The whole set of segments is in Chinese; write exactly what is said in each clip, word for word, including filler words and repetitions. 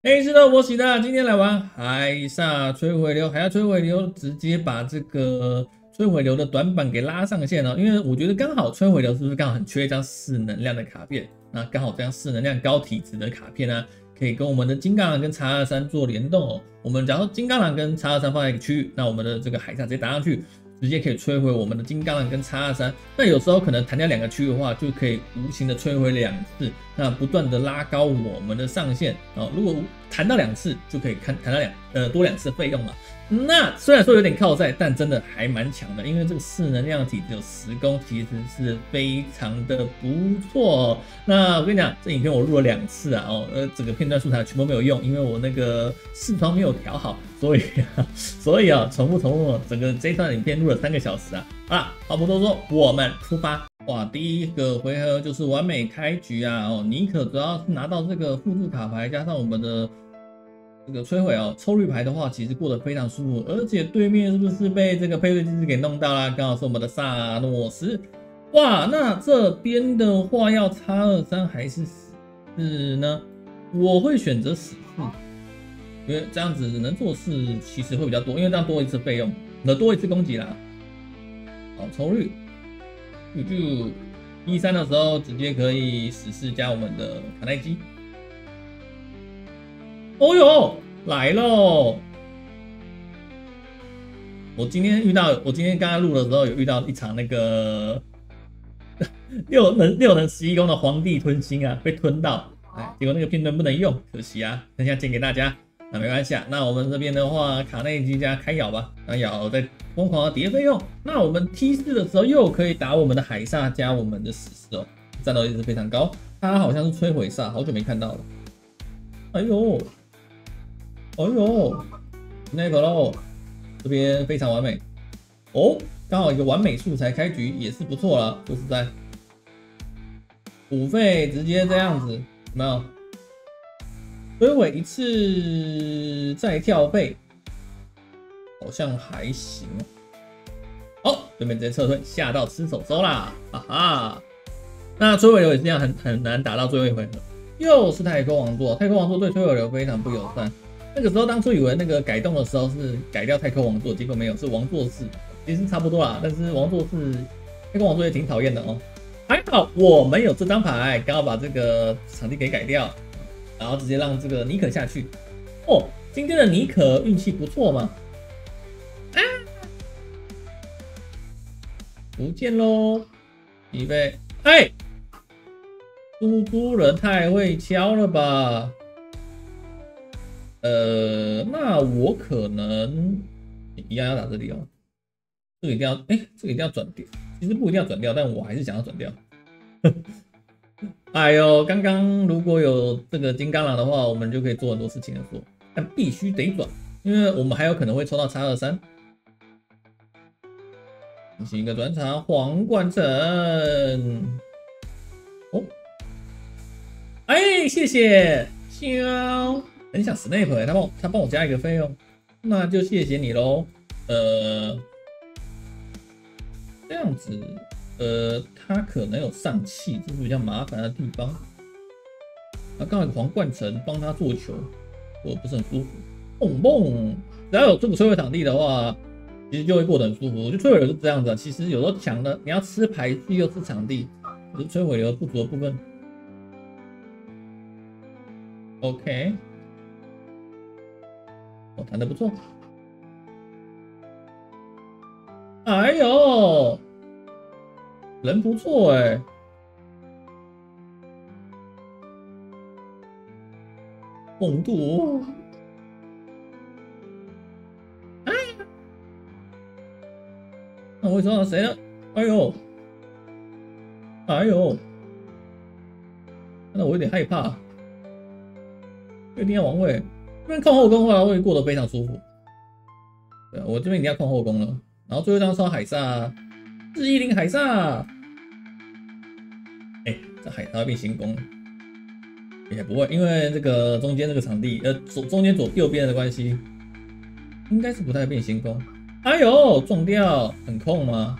嘿，是的，我喜的，今天来玩海煞摧毁流，海煞摧毁流直接把这个摧毁流的短板给拉上线了，因为我觉得刚好摧毁流是不是刚好很缺一张四能量的卡片？那刚好这张四能量高体质的卡片呢、啊，可以跟我们的金刚狼跟查二三做联动哦。我们假如金刚狼跟查二三放在一个区域，那我们的这个海煞直接打上去。直接可以摧毁我们的金刚狼跟叉二三，那有时候可能弹掉两个区域的话，就可以无形的摧毁两次，那不断的拉高我们的上限啊。如果弹到两次，就可以看弹到两呃多两次费用嘛。那虽然说有点靠赛，但真的还蛮强的，因为这个四能量体只有十攻，其实是非常的不错哦。那我跟你讲，这影片我录了两次啊，哦，呃，整个片段素材全部没有用，因为我那个视窗没有调好，所以啊，所以啊，重复重复，整个这一段影片录了三个小时啊。好啦，话不多说，我们出发。哇，第一个回合就是完美开局啊！哦，尼可主要是拿到这个复制卡牌，加上我们的这个摧毁哦，抽绿牌的话，其实过得非常舒服。而且对面是不是被这个配对机制给弄到啦？刚好是我们的萨诺斯。哇，那这边的话要叉二三还是死呢？我会选择死四，因为这样子能做事其实会比较多，因为这样多一次费用，能多一次攻击啦。好，抽绿。就一三的时候直接可以死四加我们的卡耐基。哦哟，来喽！我今天遇到，我今天刚刚录的时候有遇到一场那个六能六能十一攻的皇帝吞星啊，被吞到，哎，结果那个片段不能用，可惜啊，等一下剪给大家。那没关系啊，那我们这边的话，卡内基加开咬吧，那咬再疯狂的叠费用。那我们 T 四的时候又可以打我们的海煞加我们的死四哦，战斗力是非常高。它好像是摧毁煞，好久没看到了。哎呦！哎呦，那个喽，这边非常完美哦，刚好一个完美素材开局也是不错啦，说实在，补费直接这样子，有没有？摧毁一次再跳费，好像还行。哦，对面直接撤退，吓到吃手手啦，哈哈。那摧毁流也是这样，很很难打到最后一回合，又是太空王座，太空王座对摧毁流非常不友善。那个时候当初以为那个改动的时候是改掉太空王座，结果没有，是王座四，其实差不多啦。但是王座四，太空王座也挺讨厌的哦。还好我们有这张牌，刚好把这个场地给改掉，然后直接让这个尼可下去。哦，今天的尼可运气不错嘛。啊，不见喽，预备，哎，猪猪人太会敲了吧？呃，那我可能一样要打这里哦。这个一定要，哎、欸，这个一定要转掉。其实不一定要转掉，但我还是想要转掉。哎呦，刚刚如果有这个金刚狼的话，我们就可以做很多事情的做，但必须得转，因为我们还有可能会抽到叉二三。进行一个转场，皇冠城。哦，哎，谢谢，香。很想 Snape，、欸、他帮我他帮我加一个费用，那就谢谢你喽。呃，这样子，呃，他可能有上气，这是比较麻烦的地方。那刚好皇冠城帮他做球，我不是很舒服。蹦蹦，只要有这个摧毁场地的话，其实就会过得很舒服。我觉得摧毁流是这样子、啊，其实有时候强的，你要吃牌技又吃场地，可是摧毁流不足的部分。OK。我弹得不错，哎呦，人不错哎、欸，猛度，哎，那我会说到谁呢？哎呦，哎呦，那我有点害怕，一定要王位。这边控后宫的话会过得非常舒服。对，我这边一定要控后宫了。然后最后一张烧海煞，四一零海煞。哎、欸，这海煞会变先攻，也不会，因为这个中间这个场地，呃，左中间左右边的关系，应该是不太变先攻。哎呦，撞掉，很控吗？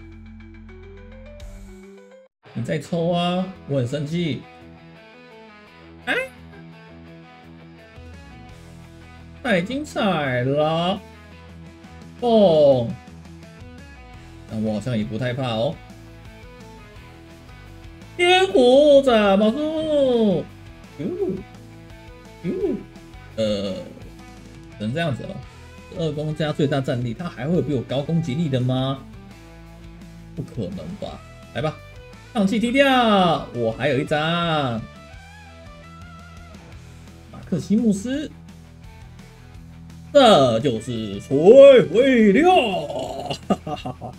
你再抽啊，我很生气。哎。 太精彩了！蹦，但我好像也不太怕哦。天虎怎么说？哟哟，呃，只能这样子了。二攻加最大战力，他还会有比我高攻击力的吗？不可能吧！来吧，放弃踢掉，我还有一张马克西姆斯，这就是摧毁掉！哈哈哈哈。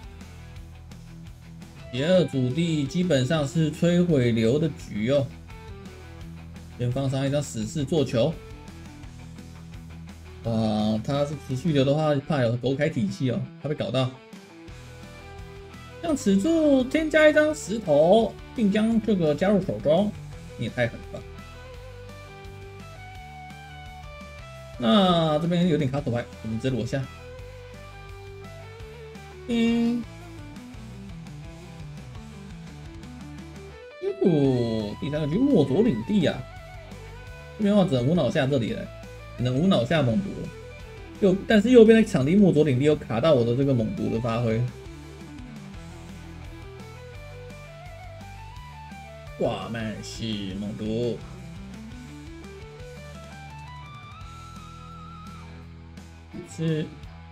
邪恶主地基本上是摧毁流的局哦。先放上一张死士做球。哇，他是持续流的话，怕有狗凯体系哦，怕被搞到。向此处添加一张石头，并将这个加入手中，你也太狠了吧！那这边有点卡手牌，我们直接裸下。嗯。哟，第三个局墨佐领地啊，这边的话只能无脑下这里了，只能无脑下猛毒了。右，但是右边的场地墨佐领地又卡到我的这个猛毒的发挥。挂曼系猛毒，一次，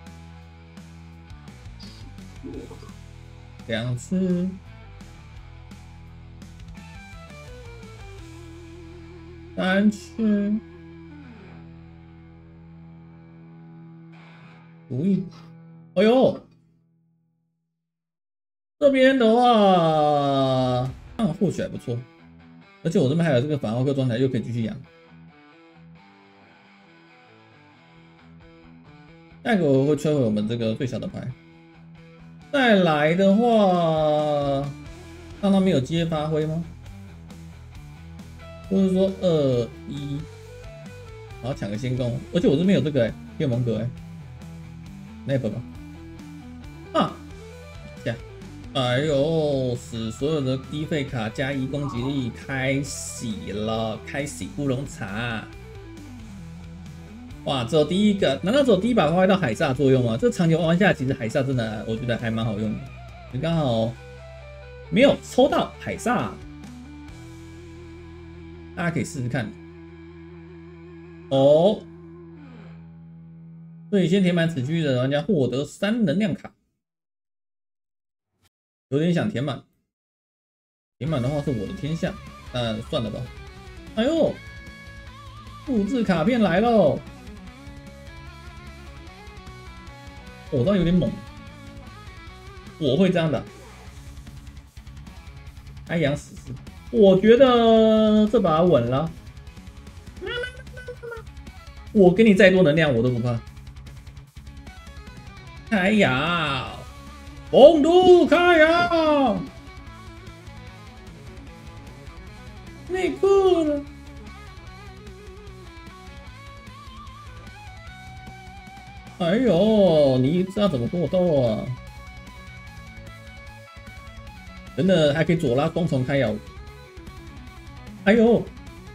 两次。三次，如意，哎呦，这边的话，嗯，或许还不错，而且我这边还有这个反奥克装起来，又可以继续养。下一个我会摧毁我们这个最小的牌。再来的话，让他没有机会发挥吗？或者说二一，然后抢个先攻，而且我这边有这个哎、欸，天蒙格哎、欸，那本吧，啊，下，哎呦，使所有的低费卡加一攻击力开洗了，开洗乌龙茶，哇，只有第一个，难道只有第一把发挥到海煞作用吗？这长久玩下，其实海煞真的我觉得还蛮好用的，你刚好没有抽到海煞。大家可以试试看哦。所以先填满此区域的玩家获得三能量卡，有点想填满。填满的话是我的天下，但算了吧。哎呦，复制卡片来喽！我倒有点猛，我会这样的。开阳死士。我觉得这把稳了，我给你再多能量我都不怕。开呀，风都开呀，内裤呢？哎呦，你知道怎么跟我斗啊？真的还可以左拉双重开摇。哎呦，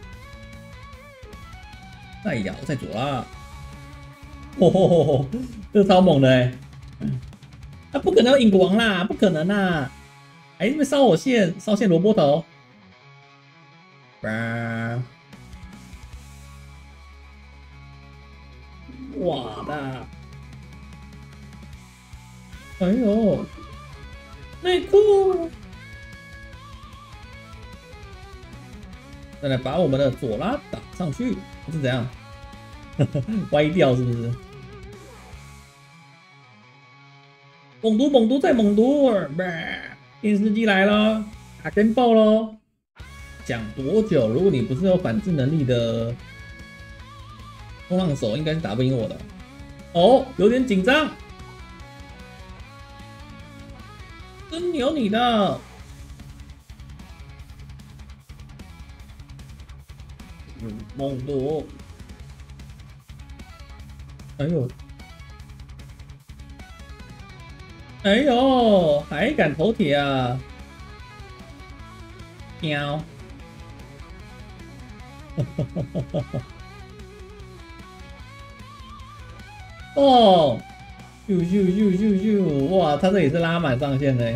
再摇再左拉，吼吼吼吼，这超猛的哎！啊，不可能有影王啦，不可能啦！哎，这边烧我线，烧线萝卜头，哇哇的，哎呦，内裤。再来把我们的左拉打上去，是怎样？歪掉是不是？猛毒猛毒再猛毒，电视机来了，打跟爆喽！讲多久？如果你不是有反制能力的冲浪手，应该是打不赢我的。哦，有点紧张，真有你的！嗯，猛毒！哎呦，哎呦，还敢头铁啊！喵！ 哦，咻咻咻咻咻，哇，他这也是拉满上限呢。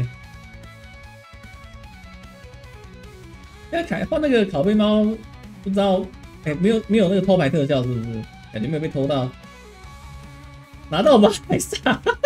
现在凯换那个拷贝猫，不知道，哎、欸，没有没有那个偷牌特效是不是？感觉没有被偷到，拿到吧，海莎。